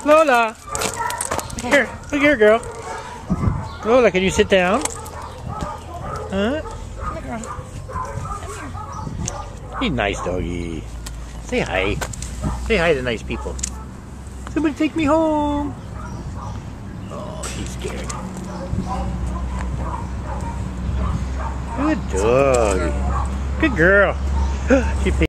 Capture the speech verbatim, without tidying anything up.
Lola! Look here, look here, girl. Lola, can you sit down? Huh? Come here, girl. Come here. You nice doggy. Say hi. Say hi to nice people. Somebody take me home. Oh, she's scared. Good dog. Good girl. She